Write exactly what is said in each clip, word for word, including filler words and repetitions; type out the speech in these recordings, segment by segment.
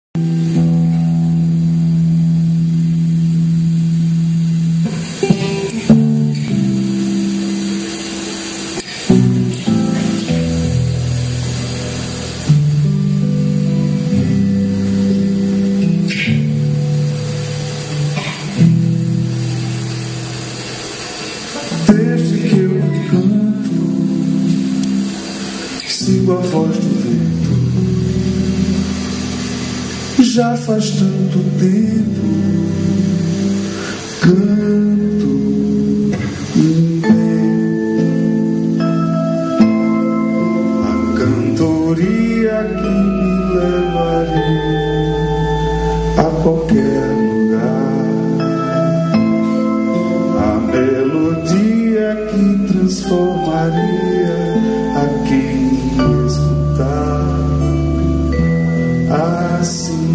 Desde que eu canto, sigo a voz do vento. Já faz tanto tempo, canto um vento. A cantoria que me levaria a qualquer lugar, a melodia que transformaria a quem escutar, assim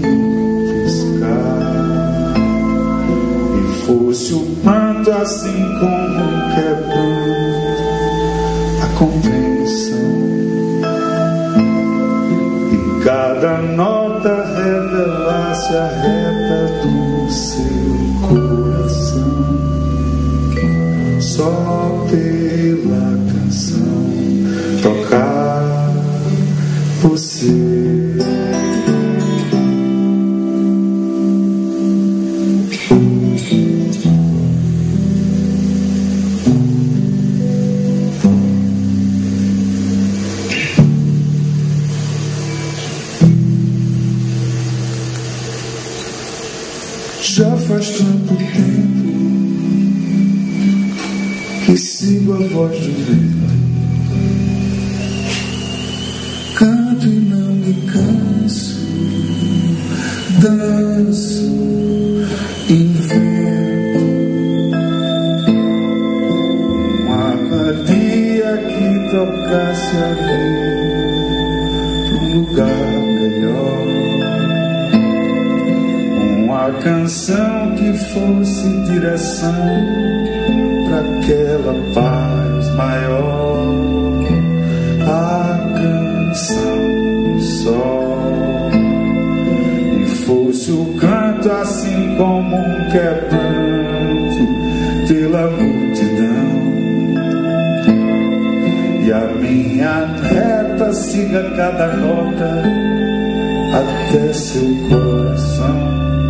fiscar. E fosse o pranto assim como quebrando a compreensão, e cada nota revelasse a reta do seu coração. Só pela canção tocar você. Já faz tanto tempo que sigo a voz do vento. Canto e não me canso, danço, invento uma melodia que tocasse a vida para um lugar melhor, uma canção que fosse direção para aquela paz maior, a canção só. E fosse o canto assim como um quebranto pela multidão, e a minha reta siga cada nota até seu coração.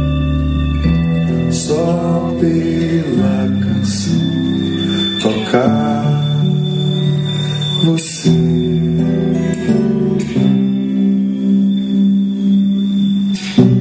Só pela canção tocar você.